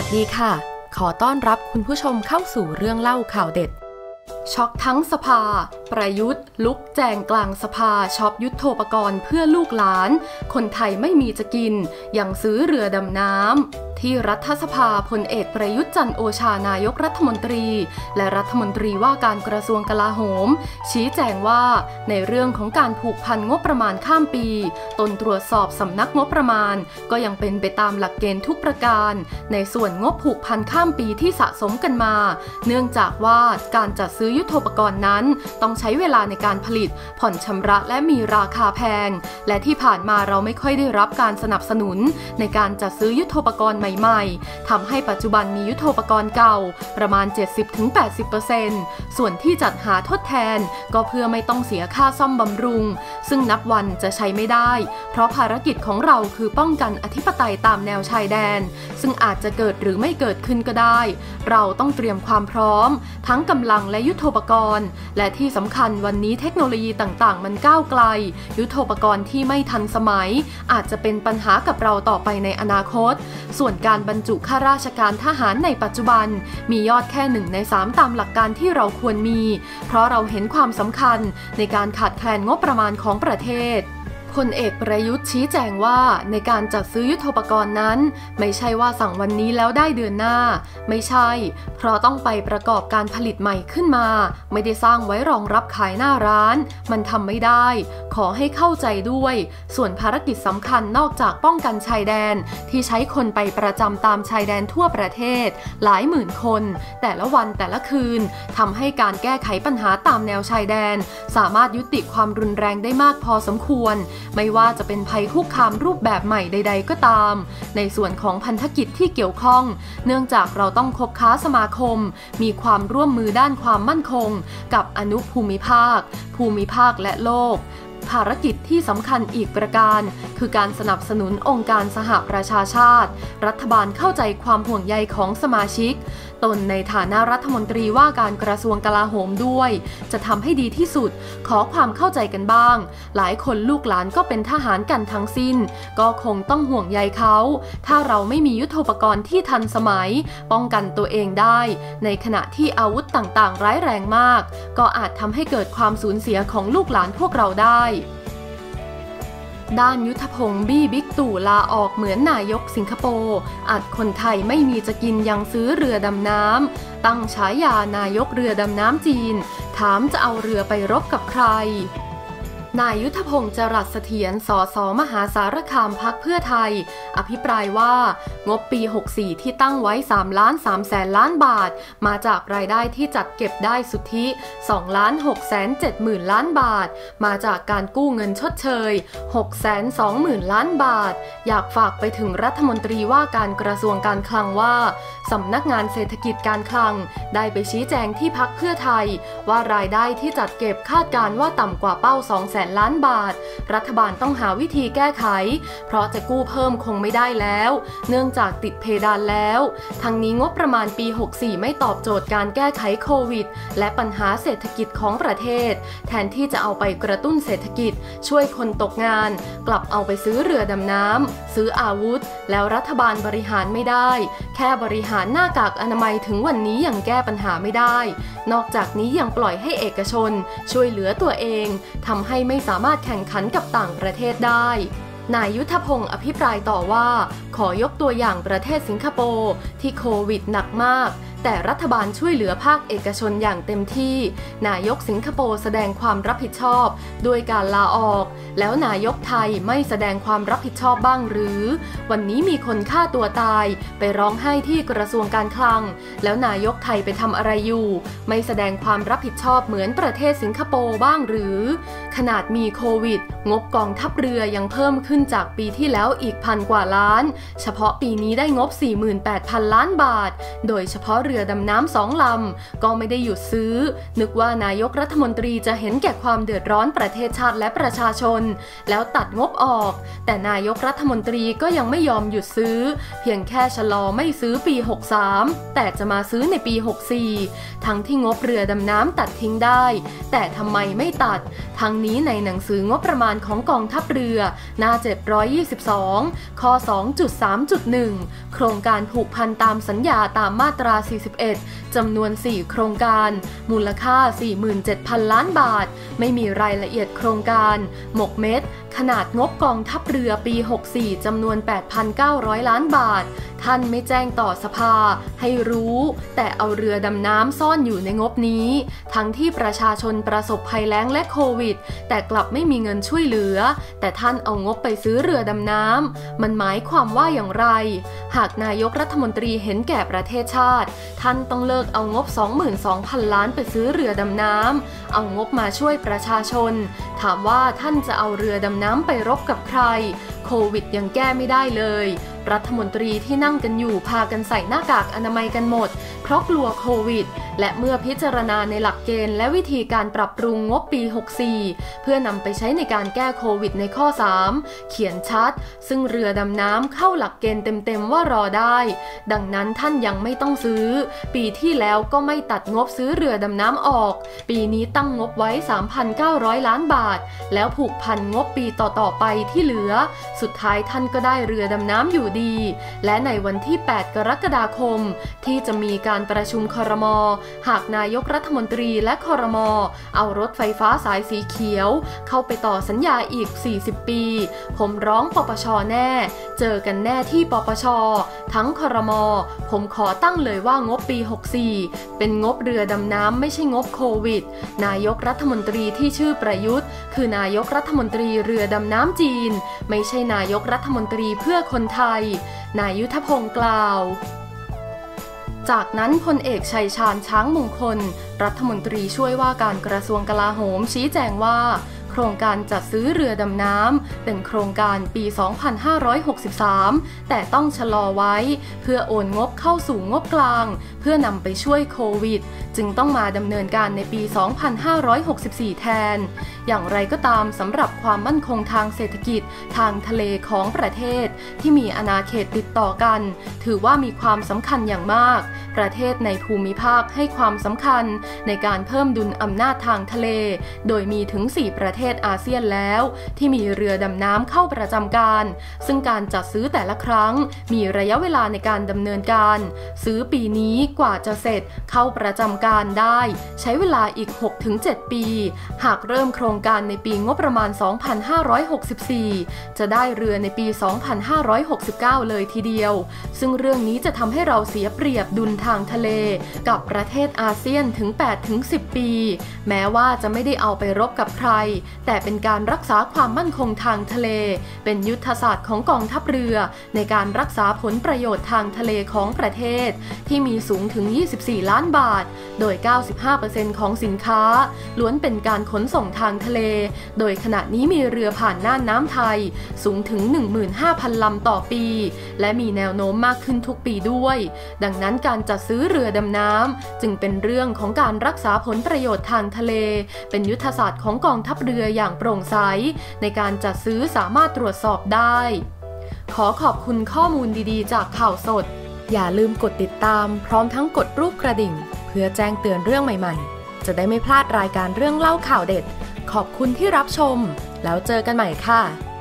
สดีค่ะขอต้อนรับคุณผู้ชมเข้าสู่เรื่องเล่าข่าวเด็ดช็อกทั้งสภาประยุทธ์ลุกแจงกลางสภาช็อปยุทโธปกรณ์เพื่อลูกหลานคนไทยไม่มีจะกินยังซื้อเรือดำน้ำที่รัฐสภาพลเอกประยุทธ์จันทร์โอชานายกรัฐมนตรีและรัฐมนตรีว่าการกระทรวงกลาโหมชี้แจงว่าในเรื่องของการผูกพันงบประมาณข้ามปีตนตรวจสอบสำนักงบประมาณก็ยังเป็นไปตามหลักเกณฑ์ทุกประการในส่วนงบผูกพันข้ามปีที่สะสมกันมาเนื่องจากว่าการจัดซื้อยุทโธปกรณ์นั้นต้องใช้เวลาในการผลิตผ่อนชำระและมีราคาแพงและที่ผ่านมาเราไม่ค่อยได้รับการสนับสนุนในการจัดซื้อยุทโธปกรณ์ใหม่ๆทำให้ปัจจุบันมียุทโธปกรณ์เก่าประมาณ 70-80% ส่วนที่จัดหาทดแทนก็เพื่อไม่ต้องเสียค่าซ่อมบำรุงซึ่งนับวันจะใช้ไม่ได้เพราะภารกิจของเราคือป้องกันอธิปไตยตามแนวชายแดนซึ่งอาจจะเกิดหรือไม่เกิดขึ้นก็ได้เราต้องเตรียมความพร้อมทั้งกำลังและยุทโธปกรณ์และที่สำคัญวันนี้เทคโนโลยีต่างๆมันก้าวไกลยุทโธปกรณ์ที่ไม่ทันสมัยอาจจะเป็นปัญหากับเราต่อไปในอนาคตส่วนการบรรจุข้าราชการทหารในปัจจุบันมียอดแค่1 ใน 3ตามหลักการที่เราควรมีเพราะเราเห็นความสำคัญในการขาดแคลนงบประมาณของประเทศพลเอกประยุทธ์ชี้แจงว่าในการจัดซื้อยุทโธปกรณ์นั้นไม่ใช่ว่าสั่งวันนี้แล้วได้เดือนหน้าไม่ใช่เพราะต้องไปประกอบการผลิตใหม่ขึ้นมาไม่ได้สร้างไว้รองรับขายหน้าร้านมันทำไม่ได้ขอให้เข้าใจด้วยส่วนภารกิจสำคัญนอกจากป้องกันชายแดนที่ใช้คนไปประจำตามชายแดนทั่วประเทศหลายหมื่นคนแต่ละวันแต่ละคืนทำให้การแก้ไขปัญหาตามแนวชายแดนสามารถยุติความรุนแรงได้มากพอสมควรไม่ว่าจะเป็นภัยคุกคามรูปแบบใหม่ใดๆก็ตามในส่วนของพันธกิจที่เกี่ยวข้องเนื่องจากเราต้องคบค้าสมาคมมีความร่วมมือด้านความมั่นคงกับอนุภูมิภาคและโลกภารกิจที่สำคัญอีกประการคือการสนับสนุนองค์การสหประชาชาติรัฐบาลเข้าใจความห่วงใยของสมาชิกตนในฐานะรัฐมนตรีว่าการกระทรวงกลาโหมด้วยจะทำให้ดีที่สุดขอความเข้าใจกันบ้างหลายคนลูกหลานก็เป็นทหารกันทั้งสิ้นก็คงต้องห่วงใยเขาถ้าเราไม่มียุทโธปกรณ์ที่ทันสมัยป้องกันตัวเองได้ในขณะที่อาวุธต่างๆร้ายแรงมากก็อาจทำให้เกิดความสูญเสียของลูกหลานพวกเราได้ด้านยุทธพงศ์บี้บิ๊กตู่ลาออกเหมือนนายกสิงคโปร์อัดคนไทยไม่มีจะกินยังซื้อเรือดำน้ำตั้งฉายานายกเรือดำน้ำจีนถามจะเอาเรือไปรบกับใครนายยุทธพงศ์จรัสเสถียร สส.มหาสารคามพรรคเพื่อไทยอภิปรายว่างบปี 64 ที่ตั้งไว้ 3,300,000 ล้านบาทมาจากรายได้ที่จัดเก็บได้สุทธิ 2,670,000 ล้านบาทมาจากการกู้เงินชดเชย 620,000 ล้านบาทอยากฝากไปถึงรัฐมนตรีว่าการกระทรวงการคลังว่าสำนักงานเศรษฐกิจการคลังได้ไปชี้แจงที่พรรคเพื่อไทยว่ารายได้ที่จัดเก็บคาดการณ์ว่าต่ำกว่าเป้า 200,000 ล้านบาทรัฐบาลต้องหาวิธีแก้ไขเพราะจะกู้เพิ่มคงไม่ได้แล้วเนื่องจากติดเพดานแล้วทั้งนี้งบประมาณปี 64 ไม่ตอบโจทย์การแก้ไขโควิดและปัญหาเศรษฐกิจของประเทศแทนที่จะเอาไปกระตุ้นเศรษฐกิจช่วยคนตกงานกลับเอาไปซื้อเรือดำน้ำซื้ออาวุธแล้วรัฐบาลบริหารไม่ได้แค่บริหารหน้ากากอนามัยถึงวันนี้ยังแก้ปัญหาไม่ได้นอกจากนี้ยังปล่อยให้เอกชนช่วยเหลือตัวเองทำให้ไม่สามารถแข่งขันกับต่างประเทศได้นายยุทธพงศ์อภิปรายต่อว่าขอยกตัวอย่างประเทศสิงคโปร์ที่โควิดหนักมากแต่รัฐบาลช่วยเหลือภาคเอกชนอย่างเต็มที่นายกสิงคโปร์แสดงความรับผิดชอบด้วยการลาออกแล้วนายกไทยไม่แสดงความรับผิดชอบบ้างหรือวันนี้มีคนฆ่าตัวตายไปร้องไห้ที่กระทรวงการคลังแล้วนายกไทยไปทำอะไรอยู่ไม่แสดงความรับผิดชอบเหมือนประเทศสิงคโปร์บ้างหรือขนาดมีโควิดงบกองทัพเรือยังเพิ่มขึ้นจากปีที่แล้วอีก1,000 กว่าล้านเฉพาะปีนี้ได้งบ 48,000 ล้านบาทโดยเฉพาะเรือรือดำน้ำ2 ลำก็ไม่ได้หยุดซื้อนึกว่านายกรัฐมนตรีจะเห็นแก่ความเดือดร้อนประเทศชาติและประชาชนแล้วตัดงบออกแต่นายกรัฐมนตรีก็ยังไม่ยอมหยุดซื้อเพียงแค่ชะลอไม่ซื้อปี63แต่จะมาซื้อในปี64ทั้งที่งบเรือดำน้ำตัดทิ้งได้แต่ทำไมไม่ตัดทั้งนี้ในหนังสืองบประมาณของกองทัพเรือหน้า722ข้อ 2.3.1 โครงการผูกพันตามสัญญาตามมาตรา41จำนวน4โครงการมูลค่า 47,000 ล้านบาทไม่มีรายละเอียดโครงการหมกเม็ดขนาดงบกองทัพเรือปี64จำนวน 8,900 ล้านบาทท่านไม่แจ้งต่อสภาให้รู้แต่เอาเรือดำน้ำซ่อนอยู่ในงบนี้ทั้งที่ประชาชนประสบภัยแล้งและโควิดแต่กลับไม่มีเงินช่วยเหลือแต่ท่านเอางบไปซื้อเรือดำน้ำมันหมายความว่าอย่างไรหากนายกรัฐมนตรีเห็นแก่ประเทศชาติท่านต้องเลิกเอางบ 22,000 ล้านไปซื้อเรือดำน้ำเอางบมาช่วยประชาชนถามว่าท่านจะเอาเรือดำน้ำไปรบกับใครโควิดยังแก้ไม่ได้เลยรัฐมนตรีที่นั่งกันอยู่พากันใส่หน้ากากอนามัยกันหมดเพราะกลัวโควิดและเมื่อพิจารณาในหลักเกณฑ์และวิธีการปรับปรุงงบปี64เพื่อนำไปใช้ในการแก้โควิดในข้อ3เขียนชัดซึ่งเรือดำน้ำเข้าหลักเกณฑ์เต็มๆว่ารอได้ดังนั้นท่านยังไม่ต้องซื้อปีที่แล้วก็ไม่ตัดงบซื้อเรือดำน้ำออกปีนี้ตั้งงบไว้ 3,900 ล้านบาทแล้วผูกพันงบปีต่อๆไปที่เหลือสุดท้ายท่านก็ได้เรือดำน้ำอยู่ดีและในวันที่8 กรกฎาคมที่จะมีการประชุมครม.หากนายกรัฐมนตรีและครม.เอารถไฟฟ้าสายสีเขียวเข้าไปต่อสัญญาอีก40 ปีผมร้องปปช.แน่เจอกันแน่ที่ปปช.ทั้งครม.ผมขอตั้งเลยว่างบปี64เป็นงบเรือดำน้ำไม่ใช่งบโควิดนายกรัฐมนตรีที่ชื่อประยุทธ์คือนายกรัฐมนตรีเรือดำน้ำจีนไม่ใช่นายกรัฐมนตรีเพื่อคนไทยนายยุทธพงศ์กล่าวจากนั้นพลเอกชัยชาญช้างมงคลรัฐมนตรีช่วยว่าการกระทรวงกลาโหมชี้แจงว่าโครงการจัดซื้อเรือดำน้ำเป็นโครงการปี 2563 แต่ต้องชะลอไว้เพื่อโอนงบเข้าสู่งบกลางเพื่อนำไปช่วยโควิดจึงต้องมาดำเนินการในปี 2564 แทนอย่างไรก็ตามสำหรับความมั่นคงทางเศรษฐกิจทางทะเลของประเทศที่มีอาณาเขตติดต่อกันถือว่ามีความสำคัญอย่างมากประเทศในภูมิภาคให้ความสำคัญในการเพิ่มดุลอำนาจทางทะเลโดยมีถึง4 ประเทศอาเซียนแล้วที่มีเรือดำน้ำเข้าประจำการซึ่งการจัดซื้อแต่ละครั้งมีระยะเวลาในการดำเนินการซื้อปีนี้กว่าจะเสร็จเข้าประจำการได้ใช้เวลาอีก 6-7 ปีหากเริ่มโครงการในปีงบประมาณ 2564 จะได้เรือในปี 2569 เลยทีเดียวซึ่งเรื่องนี้จะทำให้เราเสียเปรียบดุลทางทะเลกับประเทศอาเซียนถึง 8-10 ปีแม้ว่าจะไม่ได้เอาไปรบกับใครแต่เป็นการรักษาความมั่นคงทางทะเลเป็นยุทธศาสตร์ของกองทัพเรือในการรักษาผลประโยชน์ทางทะเลของประเทศที่มีสูงถึง 24 ล้านบาทโดย 95% ของสินค้าล้วนเป็นการขนส่งทางทะเลโดยขณะนี้มีเรือผ่านน่านน้ำไทยสูงถึง 15,000 ลำต่อปีและมีแนวโน้มมากขึ้นทุกปีด้วยดังนั้นการจัดซื้อเรือดำน้ำจึงเป็นเรื่องของการรักษาผลประโยชน์ทางทะเลเป็นยุทธศาสตร์ของกองทัพเรืออย่างโปร่งใสในการจัดซื้อสามารถตรวจสอบได้ขอขอบคุณข้อมูลดีๆจากข่าวสดอย่าลืมกดติดตามพร้อมทั้งกดรูปกระดิ่งเพื่อแจ้งเตือนเรื่องใหม่ๆจะได้ไม่พลาดรายการเรื่องเล่าข่าวเด็ดขอบคุณที่รับชมแล้วเจอกันใหม่ค่ะ